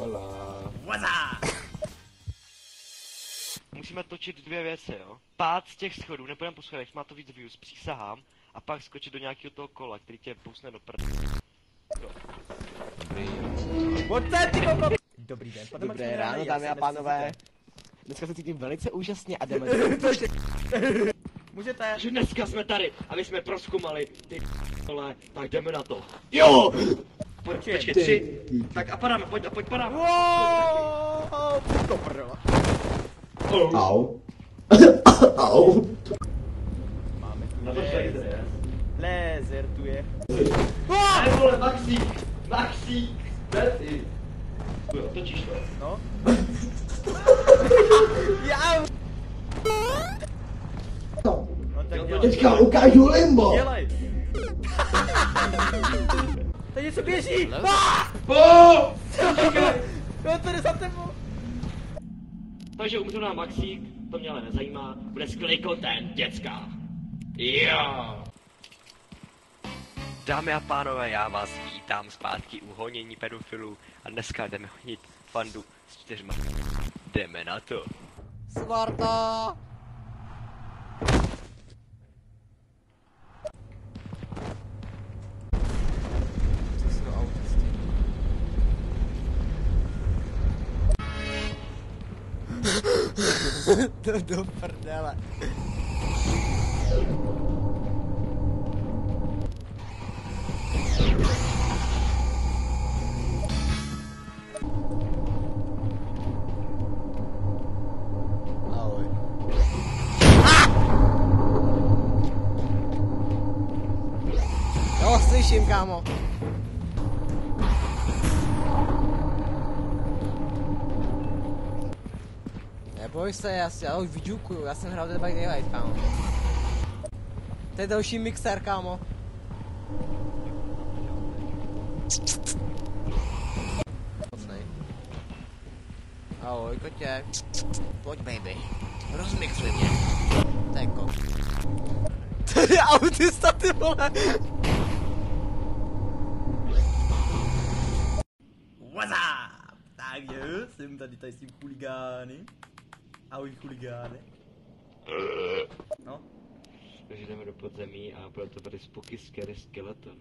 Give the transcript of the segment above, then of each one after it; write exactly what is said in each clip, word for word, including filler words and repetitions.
Hola. Waza! Musíme točit dvě věci, jo. Pád z těch schodů, nepůjdeme po schodech, má to víc views, přísahám. A pak skočit do nějakého toho kola, který tě pousne do prd. Dobrý. Pojďte, ty koko! Dobrý den, pane Dobré Maximiliáne, ráno, jak dámy se a pánové. necítíte? Dneska se cítím velice úžasně a jdeme. Můžete. Takže dneska jsme tady a my jsme prozkumali ty vole, tak jdeme na to. Jo! Pojď, počkej, tři. Tak a padáme, pojď a pojď padáme. Wow, to prlo. Au. Au. Máme tu Na to lézer. je. Lézer tu je. Ne vole, Maxík, Maxík, Berty. Jo, točíš to. No. Já. No tak dělej. Teďka ukážu limbo. Dělej. Tady něco běží. Po! No tady za tebou. Takže umřel nám Maxík, to mě ale nezajímá, bude skvělý content, děcka. Jo! Dámy a pánové, já vás vítám zpátky u honění pedofilů a dneska jdeme honit fandu s čtyřma. Jdeme na to. Sparta! Co jsou autisti? To do prdele. Ahoj. Jo, slyším, kámo. Neboj se, já, si, já už vyďukuju, já jsem hrál Dead by Daylight, kámo. To je další mixer, kámo. Ahoj, kotě. Pojď, baby. Rozmixuj mě. To je kot. To je autista, ty vole. Waza! Tak jo, jsem tady tady s tím chuligány. Ahoj chuligány. No. Takže jdeme do podzemí a bude to tady Spooky Scary Skeleton.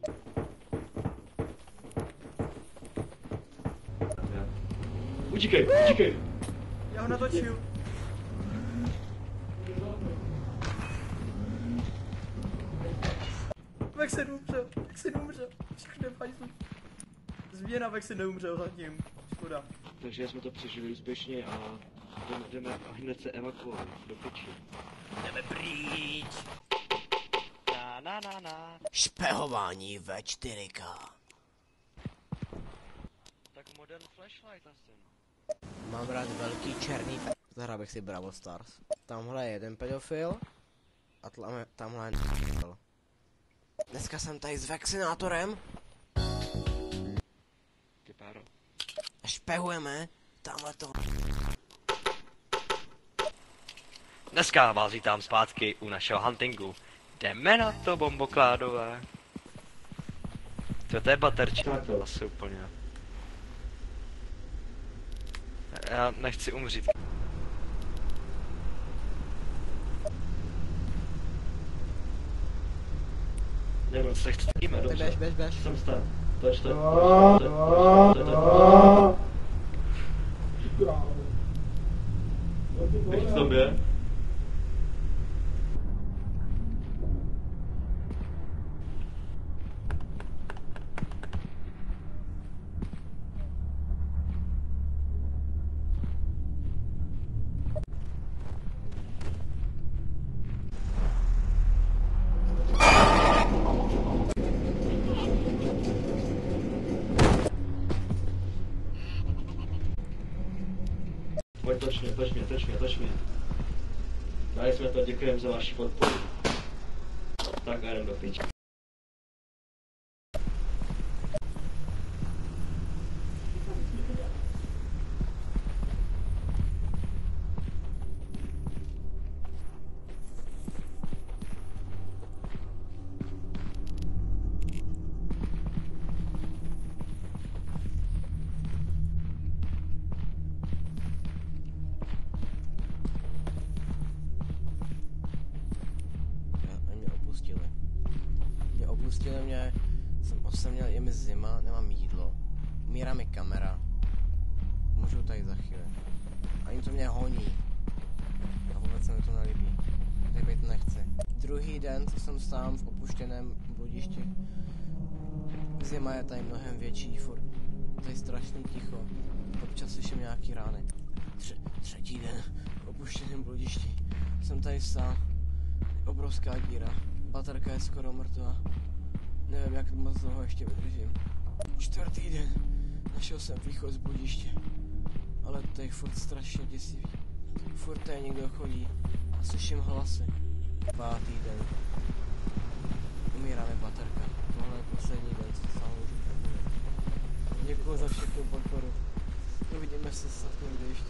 Utíkej, utíkej! Já ho natočil. Vexen umřel, Vexen umřel, všechny fajzu. Změna Vexen neumřel zatím, škoda. Takže jsme to přežili úspěšně a jdeme, jdeme a hned se evakuovat do piči. Jdeme pryč. Na na na na. Špehování ve čtyři ká. Tak modern flashlight asi. Mám rád velký černý pe... Zahrál bych si Bravo Stars. Tamhle je jeden pedofil. A tlame, tamhle je pedofil. Dneska jsem tady s Vexenátorem. Ty páro. A špehujeme tamhle to. Dneska vás vítám zpátky u našeho huntingu. Jdeme na to, bombokládové. To je baterčí. To asi úplně. Já nechci umřít. Nebo se chceme, Ty dobře. bež, bež, bež. Jsem stan. Toč to. Toč to. Toč to. Teď tam je. Pojď, toč mě, toč mě, toč mě, toč mě. Dali jsme to, děkujeme za vaši podporu. Tak a jdem do piči. opustili mě, jsem osaměl, je mi zima, nemám jídlo, umírá mi kamera, můžu tady za chvíli. Ani to mě honí. A vůbec se mi to nelíbí. Tady být nechci. Druhý den, co jsem sám v opuštěném bludišti. Zima je tady mnohem větší, furt tady strašný ticho. Občas slyším nějaký rány. Tři, třetí den v opuštěném bludišti. Jsem tady sám. Obrovská díra. Baterka je skoro mrtvá. Nevím, jak moc dlouho ještě vydržím. Čtvrtý den. Našel jsem východ z bludiště. Ale to je furt strašně děsivý. Furt tady někdo chodí a slyším hlasy. Pátý den. Umírá mi baterka. Tohle je poslední den, co sám můžu probudit. Děkuji za všechnu podporu. Uvidíme se snad někde ještě.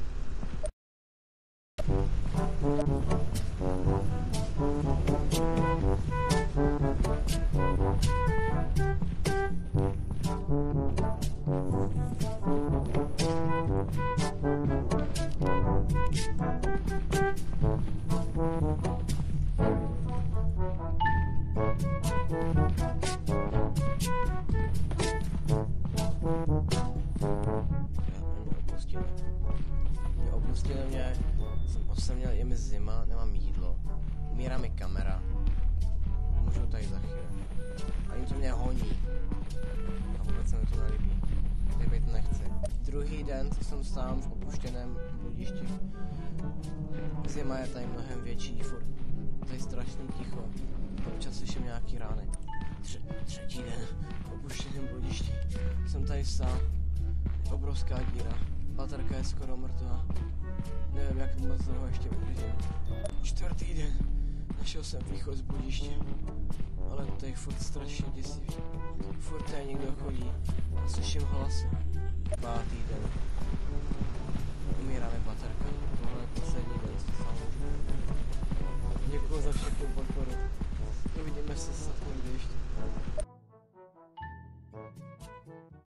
Mě opustili mě, jsem osaměl, je mi zima, nemám jídlo, umírá mi kamera, můžu tady za chvíli. Ani to mě honí. A vůbec se mi to nelíbí. Tady být nechci. Druhý den, co jsem sám v opuštěném bludišti. Zima je tady mnohem větší, furt tady strašný ticho. Občas slyším nějaký rány. Tři, třetí den v opuštěném bludišti. Jsem tady sám. Obrovská díra. Baterka je skoro mrtvá. Nevím, jak moc dlouho ještě vydržím. Čtvrtý den. Našel jsem východ z bludiště. Ale to je furt strašně děsivý. Furt tady někdo chodí a slyším hlasy. Pátý den. Umírá mi baterka. Tohle je poslední den, co sám můžu